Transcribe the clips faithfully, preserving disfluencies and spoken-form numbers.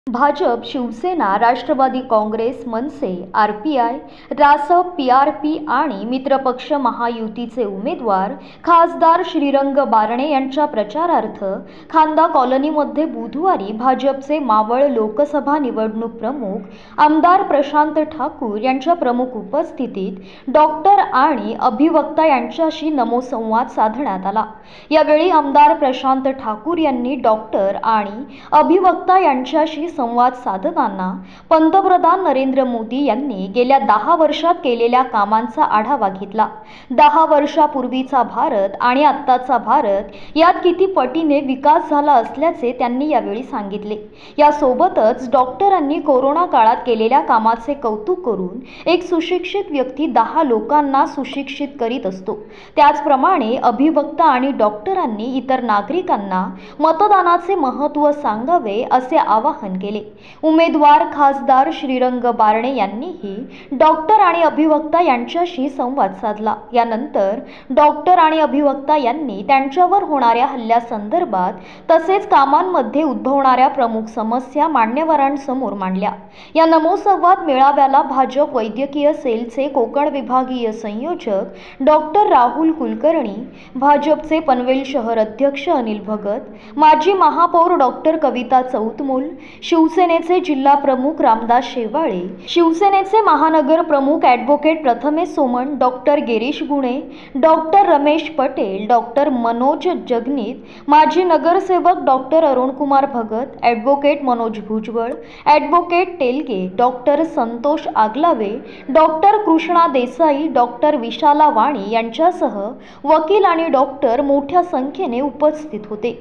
Bhajap, Shivsena, Rashtrawadi Congress, Manase, R P I, Rasap, P R P आणि मित्रपक्ष महायुतीचे उमेदवार खासदार श्रीरंग बारणे यांच्या प्रचारार्थ खांदा कॉलनीमध्ये बुधवारी भाजपचे मावळ लोकसभा निवडणूक प्रमुख आमदार प्रशांत ठाकूर यांच्या प्रमुख उपस्थितीत डॉक्टर आणि अभिवक्ता यांच्याशी नमोसंवाद साधण्यात आला। यावेळी आमदार प्रशांत ठाकूर यांनी डॉक्टर आणि अभिवक्ता यांच्याशी संवाद साधताना पंतप्रधान नरेंद्र मोदी यांनी गेल्या दहा वर्षात केलेल्या कामांचा आढावा घेतला। दहा वर्षापूर्वीचा भारत आणि आत्ताचा भारत यात किती पटीने विकास झाला असल्याचे त्यांनी यावेळी सांगितले। यासोबतच डॉक्टरांनी कोरोना काळात केलेल्या कामाचे कौतुक करून एक सुशिक्षित व्यक्ती दहा लोकांना सुशिक्षित करीत असतो, त्याचप्रमाणे अभिवक्ता आणि डॉक्टरांनी इतर नागरिकांना मतदानाचे महत्त्व सांगावे असे आवाहन केले। उमेदवार खासदार श्रीरंग बारणे यांनीही डॉक्टर आणि अभिवक्ता यांच्याशी संवाद साधला। यानंतर डॉक्टर आणि अभिवक्ता यांनी त्यांच्यावर होणाऱ्या हल्ल्यासंदर्भात तसेच कामांमध्ये उद्भवणाऱ्या प्रमुख समस्या मान्यवरांसमोर मांडल्या। या नमोसंवाद मेळाव्याला भाजप वैद्यकीय सेलचे कोकण विभागीय संयोजक डॉक्टर राहुल कुलकर्णी, भाजपचे पनवेल शहर अध्यक्ष अनिल भगत, माजी महापौर डॉक्टर कविता चौतमोल, शिवसेनेचे जिल्हा प्रमुख रामदास शेवाळे, शिवसेनेचे महानगर प्रमुख advocate Prathamesh Soman, doctor Girish Gune, doctor Ramesh Patel, doctor Manoj Jagnit, माजी नगरसेवक doctor Arunkumar Bhagat, advocate Manoj Bhujbal, advocate Telge, doctor Santosh Aglawe, doctor Krishna Desai, doctor Vishala Vani यांच्यासह वकील आणि डॉक्टर मोठ्या संख्येने उपस्थित होते।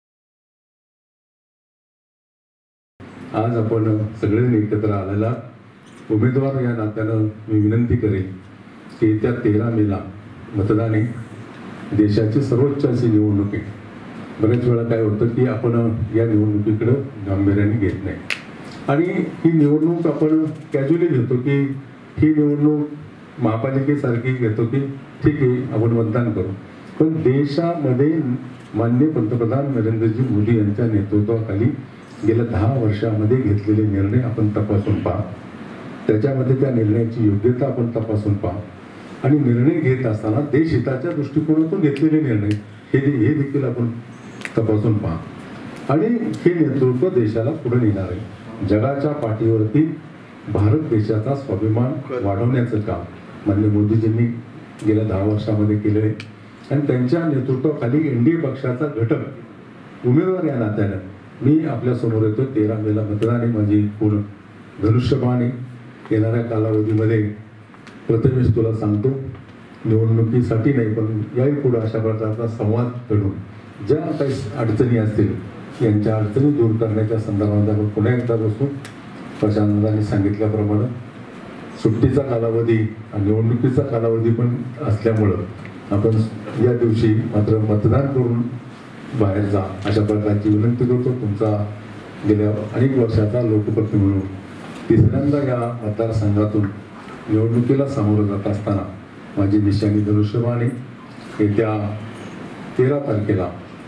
आज आपण सगळ्यांनी एकत्र आलेला उमेदवार या नात्यानं मी विनंती करेन की येत्या तेरा मेला मतदान आहे। देशाची सर्वोच्च अशी निवडणूक आहे। बरेच वेळा काय होतं की आपण या निवडणुकीकडे गांभीर्याने घेत नाही आणि ही निवडणूक आपण कॅज्युअली घेतो की ही निवडणूक महापालिकेसारखी घेतो की ठीक आहे आपण मतदान करू, पण देशामध्ये माननीय पंतप्रधान नरेंद्रजी मोदी यांच्या नेतृत्वाखाली गेल्या दहा वर्षामध्ये घेतलेले निर्णय आपण तपासून पहा, त्याच्यामध्ये त्या निर्णयाची योग्यता आपण तपासून पहा आणि निर्णय घेत असताना देशहिताच्या दृष्टिकोनातून घेतलेले निर्णय हे हे देखील आपण तपासून पहा आणि हे नेतृत्व देशाला पुढे नेणार आहे। जगाच्या पाठीवरती भारत देशाचा स्वाभिमान वाढवण्याचं काम माननीय मोदीजींनी गेल्या दहा वर्षामध्ये केले आहे आणि त्यांच्या नेतृत्वाखाली एन डी ए पक्षाचा घटक उमेदवार या नात्यानं मी आपल्या समोर येतो। तेरा मेला मतदान आहे, माझी पूर्ण धनुष्यबाण आहे। येणाऱ्या कालावधीमध्ये प्रथमेश तुला सांगतो, निवडणुकीसाठी नाही पण याही पुढे अशा प्रकारचा संवाद घडून ज्या काही अडचणी असतील यांच्या अडचणी दूर करण्याच्या संदर्भात आपण पुन्हा एकदा बसू। प्रशांतांनी सांगितल्याप्रमाणे सुट्टीचा कालावधी आणि निवडणुकीचा कालावधी पण असल्यामुळं आपण या दिवशी मात्र मतदान करून बाहेर जा अशा प्रकारची विनंती करतो। तुमचा गेल्या अनेक वर्षाचा लोकप्रतिनिधी म्हणून तिसऱ्यांदा या मतदारसंघातून निवडणुकीला सामोरं जात असताना माझी निशाणी धनुष्यबाण आहे। येत्या तेरा तारखेला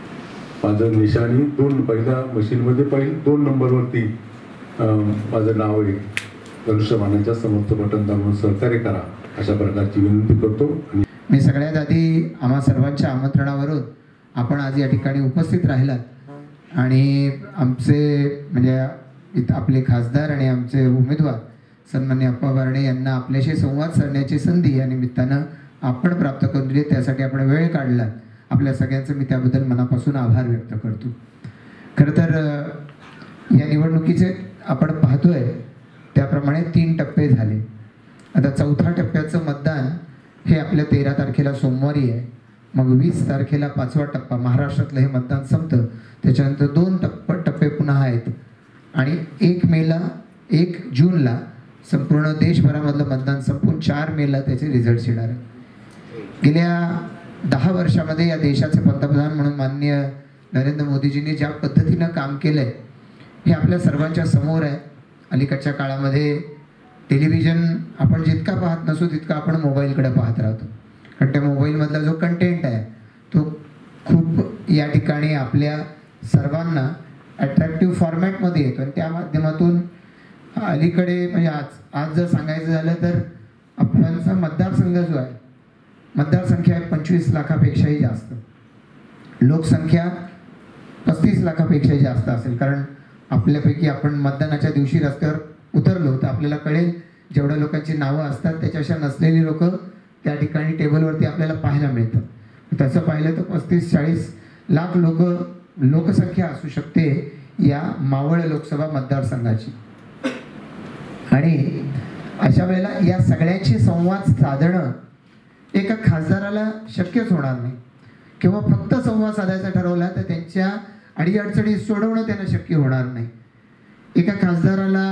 माझं निशाणी दोन पहिल्या मशीनमध्ये पहिली दोन नंबरवरती माझं नाव आहे। धनुष्यबाणाच्या समोरचं बटन दाबून सहकार्य करा अशा प्रकारची विनंती करतो। मी सगळ्यात आधी आम्हा सर्वांच्या आमंत्रणावरून आपण आज या ठिकाणी उपस्थित राहिलात आणि आमचे म्हणजे इथं आपले खासदार आणि आमचे उमेदवार सन्माननीय अप्पा बारणे यांना आपल्याशी संवाद साधण्याची संधी या निमित्तानं आपण प्राप्त करून दिली, त्यासाठी आपण वेळ काढला। आपल्या सगळ्यांचं मी त्याबद्दल मनापासून आभार व्यक्त करतो। खरं तर या निवडणुकीचे आपण पाहतोय त्याप्रमाणे तीन टप्पे झाले। आता चौथा टप्प्याचं मतदान हे आपल्या तेरा तारखेला सोमवारी आहे, मग वीस तारखेला पाचवा टप्पा महाराष्ट्रातलं हे मतदान संपतं, त्याच्यानंतर दोन टप्प टप्पे पुन्हा आहेत आणि एक मेला एक जूनला संपूर्ण देशभरामधलं मतदान संपून चार मेला त्याचे रिझल्ट्स येणार आहेत। गेल्या दहा वर्षामध्ये या देशाचे पंतप्रधान म्हणून माननीय नरेंद्र मोदीजींनी ज्या पद्धतीनं काम केलं आहे हे आपल्या सर्वांच्या समोर आहे। अलीकडच्या काळामध्ये टेलिव्हिजन आपण जितका पाहत नसू तितका आपण मोबाईलकडे पाहत राहतो, कारण त्या मोबाईलमधला जो कंटेंट आहे तो खूप या ठिकाणी आपल्या सर्वांना अट्रॅक्टिव्ह फॉर्मॅटमध्ये येतो आणि त्या माध्यमातून अलीकडे म्हणजे आज आज जर सांगायचं झालं तर आपला मतदारसंघ जो आहे, मतदारसंख्या पंचवीस लाखापेक्षाही जास्त, लोकसंख्या पस्तीस लाखापेक्षाही जास्त असेल. कारण आपल्यापैकी आपण मतदानाच्या दिवशी रस्त्यावर उतरलो तर आपल्याला कळेल जेवढ्या लोकांची नावं असतात त्याच्यापेक्षा नसलेली लोक त्या ठिकाणी टेबलवरती आपल्याला पाहायला मिळतात. तसं पाहिलं तर पस्तीस चाळीस लाख लोक लोकसंख्या असू शकते या मावळ लोकसभा मतदारसंघाची. आणि अशा वेळेला या सगळ्यांशी संवाद साधणं एका खासदाराला शक्यच होणार नाही, किंवा फक्त संवाद साधायचा ठरवला तर त्यांच्या अडीअडचणी सोडवणं त्यांना शक्य होणार नाही. एका खासदाराला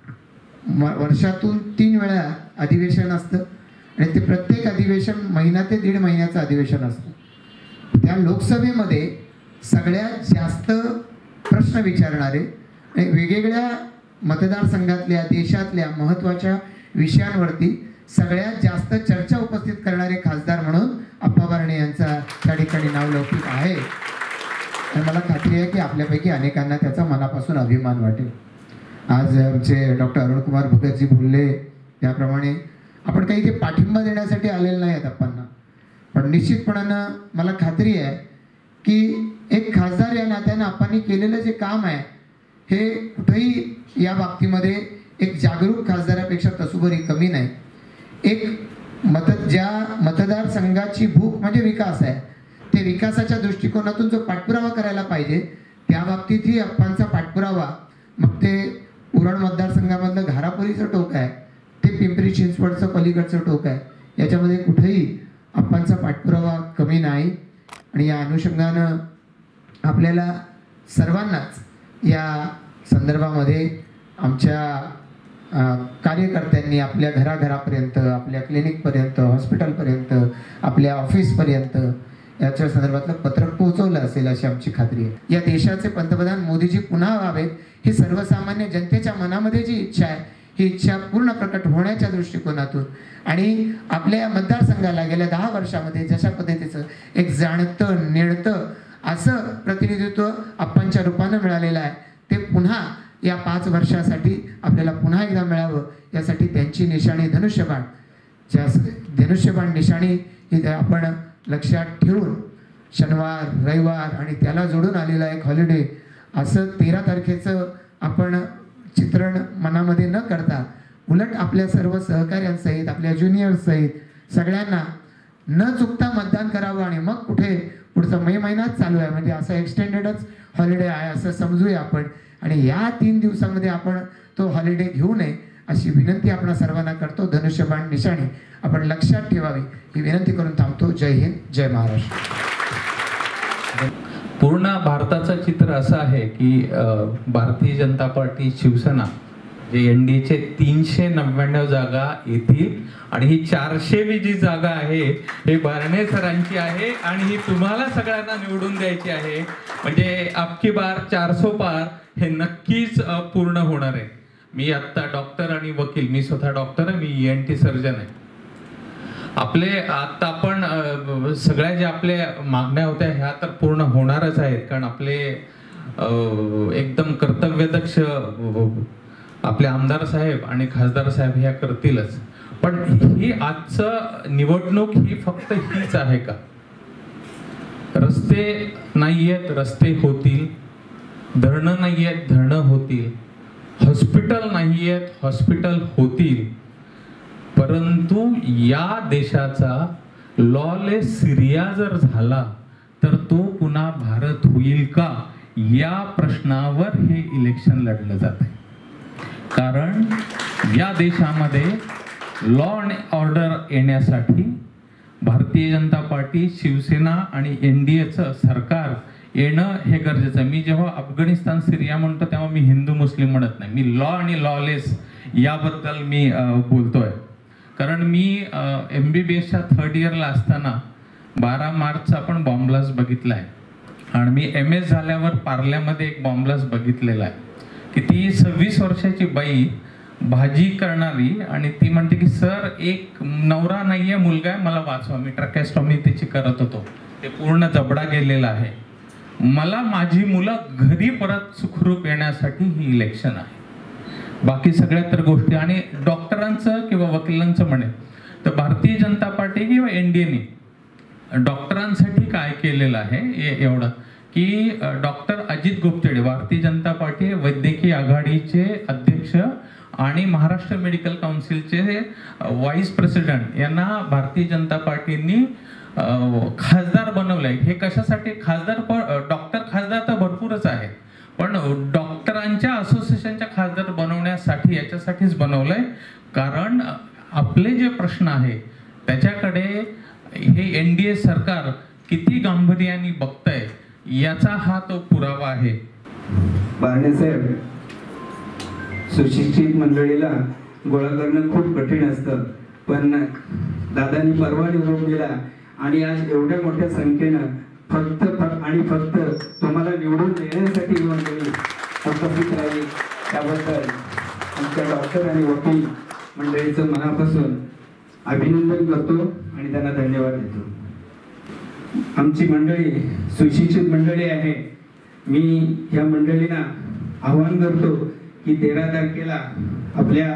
वर्षातून तीन वेळा अधिवेशन असतं आणि ते प्रत्येक अधिवेशन महिना ते दीड महिन्याचं अधिवेशन असतं. त्या लोकसभेमध्ये सगळ्यात जास्त प्रश्न विचारणारे आणि वेगवेगळ्या मतदारसंघातल्या देशातल्या महत्त्वाच्या विषयांवरती सगळ्यात जास्त चर्चा उपस्थित करणारे खासदार म्हणून अप्पा बारणे यांचा त्या ठिकाणी नाव लौकिक आहे. आणि मला खात्री आहे की आपल्यापैकी अनेकांना त्याचा मनापासून अभिमान वाटेल. आज आमचे डॉक्टर अरुणकुमार भगतजी बोलले त्याप्रमाणे आपण काही इथे पाठिंबा देण्यासाठी आलेलं नाही आहेत अप्पांना, पण निश्चितपणानं मला खात्री आहे की एक खासदार या नात्यानं अप्पांनी केलेलं जे काम आहे हे कुठेही या बाबतीमध्ये एक जागरूक खासदारापेक्षा तसुभरी कमी नाही. एक मत ज्या मतदारसंघाची भूक म्हणजे विकास आहे, ते विकासाच्या दृष्टिकोनातून जो पाठपुरावा करायला पाहिजे त्या बाबतीतही अप्पांचा पाठपुरावा, मग ते उरण मतदारसंघामधलं घारापुरीचं टोक आहे, ते पिंपरी चिंचवडचं पलीकडचं टोक आहे, याच्यामध्ये कुठेही अप्पांचा पाठपुरावा कमी नाही. आणि या अनुषंगानं आपल्याला सर्वांनाच या संदर्भामध्ये आमच्या कार्यकर्त्यांनी आपल्या घराघरापर्यंत, आपल्या क्लिनिकपर्यंत, हॉस्पिटलपर्यंत, आपल्या ऑफिसपर्यंत याच्या संदर्भातलं पत्रक पोहोचवलं असेल अशी आमची खात्री आहे. या देशाचे पंतप्रधान मोदीजी पुन्हा व्हावेत ही सर्वसामान्य जनतेच्या मनामध्ये जी इच्छा आहे ही इच्छा पूर्ण प्रकट होण्याच्या दृष्टिकोनातून आणि आपल्या मतदारसंघाला गेल्या दहा वर्षामध्ये जशा पद्धतीचं एक जाणतं नेणतं असं प्रतिनिधित्व अप्पांच्या रूपानं मिळालेलं आहे ते पुन्हा या पाच वर्षासाठी आपल्याला पुन्हा एकदा मिळावं यासाठी त्यांची निशाणी धनुष्यबाण, ज्या धनुष्यबाण निशाणी ही आपण लक्षात ठेवून शनिवार रविवार आणि त्याला जोडून आलेला एक हॉलिडे असं तेरा तारखेचं आपण चित्रण मनामध्ये न करता उलट आपल्या सर्व सहकाऱ्यांसहित, आपल्या ज्युनियर्ससहित सगळ्यांना न चुकता मतदान करावं आणि मग कुठे पुढचा मे महिनाच चालू आहे म्हणजे असं एक्सटेंडेडच हॉलिडे आहे असं समजूया आपण. आणि या तीन दिवसामध्ये आपण तो हॉलिडे घेऊ नये अशी विनंती आपण सर्वांना करतो. धनुष्यबाण निशाणी आपण लक्षात ठेवावी ही विनंती करून थांबतो. जय हिंद, जय महाराष्ट्र. पूर्ण भारताचं चित्र असं आहे की भारतीय जनता पार्टी शिवसेना जे एन डी एचे तीनशे नव्याण्णव जागा येतील आणि ही चारशेवी जी जागा आहे हे बारणे सरांची आहे आणि ही तुम्हाला सगळ्यांना निवडून द्यायची आहे. म्हणजे अबकी बार चारसो पार हे नक्कीच पूर्ण होणार आहे. मी आत्ता डॉक्टर आणि वकील, मी स्वतः डॉक्टर आहे, मी ई एन टी सर्जन आहे. आपले आता आपण सगळ्या ज्या आपल्या मागण्या होत्या ह्या तर पूर्ण होणारच आहेत कारण आपले एकदम कर्तव्यदक्ष आपले आमदार साहेब आणि खासदार साहेब ह्या करतीलच. पण ही आजचं निवडणूक ही फक्त हीच आहे का? रस्ते नाहीयेत, रस्ते होतील. धरणं नाहीयेत, धरणं होतील. हॉस्पिटल नाहीयेत, हॉस्पिटल होतील. परंतु या देशाचा लॉलेस सिरिया जर झाला तर तो पुन्हा भारत होईल का या प्रश्नावर हे इलेक्शन लढलं जात आहे. कारण या देशामध्ये लॉ अँड ऑर्डर येण्यासाठी भारतीय जनता पार्टी, शिवसेना आणि एन डी एचं सरकार येणं हे गरजेचं आहे. मी जेव्हा अफगाणिस्तान सिरिया म्हणतो तेव्हा मी हिंदू मुस्लिम म्हणत नाही, मी लॉ आणि लॉलेस याबद्दल मी बोलतोय. कारण मी एम बी बी एसच्या थर्ड इयरला असताना बारा मार्चचा आपण बॉम्बलास्ट बघितला आहे आणि मी एम एस झाल्यावर पार्ल्यामध्ये एक बॉम्बलास्ट बघितलेला आहे की ती सव्वीस वर्षाची बाई भाजी करणारी आणि ती म्हणते की सर एक नवरा नाहीये, मुलगा आहे, मला वाचवा. मी ट्रॅकेस्टॉमी त्याची करत होतो, ते पूर्ण जबडा गेलेला आहे. मला माझी मुलं घरी परत सुखरूप येण्यासाठी ही इलेक्शन आहे. बाकी सगळ्या तर गोष्टी आणि डॉक्टरांचं किंवा वकिलांचं म्हणे तर भारतीय जनता पार्टी किंवा एनडीएने डॉक्टरांसाठी काय केलेलं आहे एवढं की डॉक्टर अजित गुप्तेडे भारतीय जनता पार्टी वैद्यकीय आघाडीचे अध्यक्ष आणि महाराष्ट्र मेडिकल काउन्सिलचे व्हाईस प्रेसिडेंट यांना भारतीय जनता पार्टींनी खासदार बनवलंय. हे कशासाठी खासदार डॉक्टर खासदार तर भरपूरच आहे पण डॉक्टरांच्या असोसिएशनच्या खासदार बनवण्यासाठी याच्यासाठीच बनवलंय कारण आपले जे प्रश्न आहे त्याच्याकडे हे एनडीए सरकार किती गांभीर्याने बघतंय याचा हा तो पुरावा आहे. बारणे साहेब, सुशिक्षित मंडळीला गोळा करणं खूप कठीण असतं पण दादांनी परवा निवडून दिला आणि आज एवढ्या मोठ्या संख्येनं फक्त आणि फक्त तुम्हाला निवडून देण्यासाठी मंडळी उपस्थित राहिली त्याबद्दल आमच्या डॉक्टर आणि वकील मंडळीचं मनापासून अभिनंदन करतो आणि त्यांना धन्यवाद देतो. आमची मंडळी सुशिक्षित मंडळी आहे. मी या मंडळींना आवाहन करतो की तेरा तारखेला आपल्या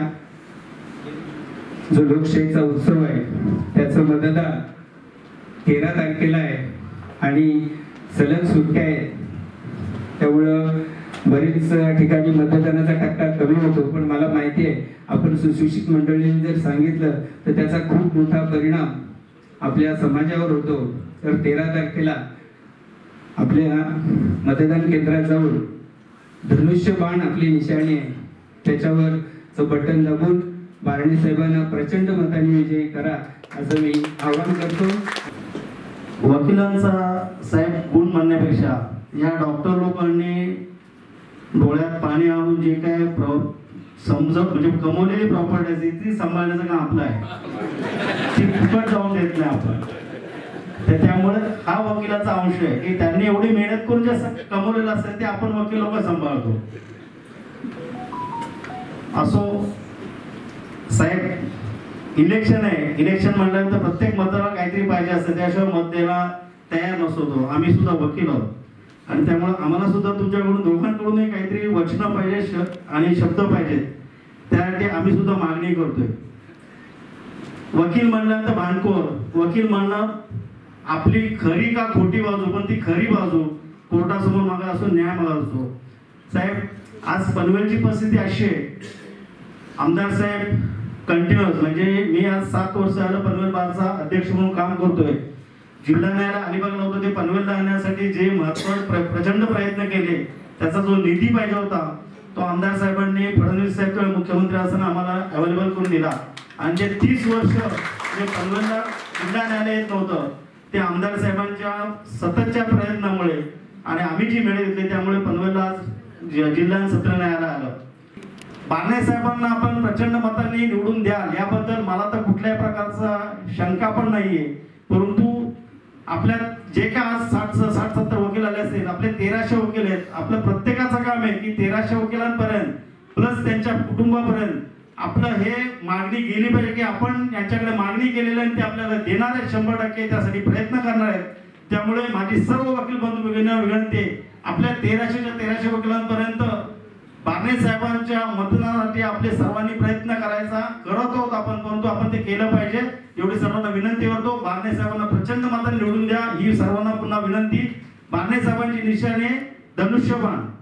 जो लोकशाहीचा उत्सव आहे त्याचं मतदान तेरा तारखेला आहे आणि सलग सुट्ट्या आहेत त्यामुळं बरीच ठिकाणी मतदानाचा टक्का कमी होतो पण मला माहिती आहे आपण सुशिक्षित मंडळींनी जर सांगितलं तर त्याचा खूप मोठा परिणाम आपल्या समाजावर होतो. तर तेरा तारखेला आपल्या मतदान केंद्रात जाऊन धनुष्यबाण आपली निशाणी आहे त्याच्यावर बटन दाबून बारणे साहेबांना प्रचंड मतांनी विजयी करा असं मी आवाहन करतो. वकिलांचा साहेब गुण म्हणण्यापेक्षा या डॉक्टर लोकांनी डोळ्यात पाणी आणून जे काय समज म्हणजे कमवलेली प्रॉपर्टी असते ती सांभाळण्याचं काम आपलं आहे. ती फुकट जाऊन देत नाही आपण. तर त्यामुळे हा वकिलाचा अंश आहे की त्यांनी एवढी मेहनत करून जे कमवलेलं असेल ते आपण वकील लोक सांभाळतो. असो साहेब, इलेक्शन आहे. इलेक्शन म्हटल्यानंतर प्रत्येक मतदाराला काहीतरी पाहिजे असतं त्याशिवाय मत द्यायला तयार नसतो. आम्ही सुद्धा वकील आहोत आणि त्यामुळे आम्हाला सुद्धा तुमच्याकडून दोघांकडूनही काहीतरी वचनं पाहिजे आणि शब्द पाहिजेत. त्यासाठी आम्ही सुद्धा मागणी करतोय. वकील म्हणल्यानंतर भांडखोर वकील म्हणणं आपली खरी का खोटी बाजू पण ती खरी बाजू कोर्टासमोर मागत असो न्याय मागत असो. साहेब, आज पनवेलची परिस्थिती अशी आहे. आमदार साहेब कंटिन्युअस म्हणजे मी आज सात वर्ष झालं पनवेल बारचा अध्यक्ष म्हणून काम करतोय. जिल्हा न्यायालय अलिबागला होतं ते पनवेलला आणण्यासाठी जे महत्त्व प्रचंड प्रयत्न केले त्याचा जो निधी पाहिजे होता तो आमदार साहेबांनी फडणवीस साहेब मुख्यमंत्री असताना आम्हाला अवेलेबल करून दिला. आणि जे तीस वर्ष जे पनवेलला जिल्हा न्यायालय येत नव्हतं ते आमदार साहेबांच्या सततच्या प्रयत्नामुळे आणि आम्ही जी मेळे घेतली त्यामुळे पनवेलला आज जिल्हा सत्र न्यायालय आलं. बारणे साहेबांना आपण प्रचंड मतांनी निवडून द्याल याबद्दल मला तर कुठल्याही प्रकारचा शंका पण नाहीये. परंतु आपल्या जे काय आज साठ साठ सत्तर वकील आले असतील आपले तेराशे वकील आहेत. आपलं प्रत्येकाचं काम आहे की तेराशे वकिलांपर्यंत प्लस त्यांच्या कुटुंबापर्यंत आपलं हे मागणी गेली पाहिजे की आपण यांच्याकडे मागणी केलेली आणि ते आपल्याला देणार आहेत. शंभर टक्के त्यासाठी प्रयत्न करणार आहेत. त्यामुळे माझी सर्व वकील बंधू भगिनींना विनंती आहे आपल्या तेराशेच्या तेराशे वकिलांपर्यंत बारणे साहेबांच्या मतदानासाठी आपले सर्वांनी प्रयत्न करायचा करत आहोत आपण. परंतु आपण ते केलं पाहिजे एवढी सर्वांना विनंती करतो. बारणे साहेबांना प्रचंड मतांनी निवडून द्या ही सर्वांना पुन्हा विनंती. बारणे साहेबांची निशाणे धनुष्यबाण.